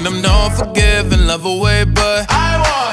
them don't forgive and love away, but I want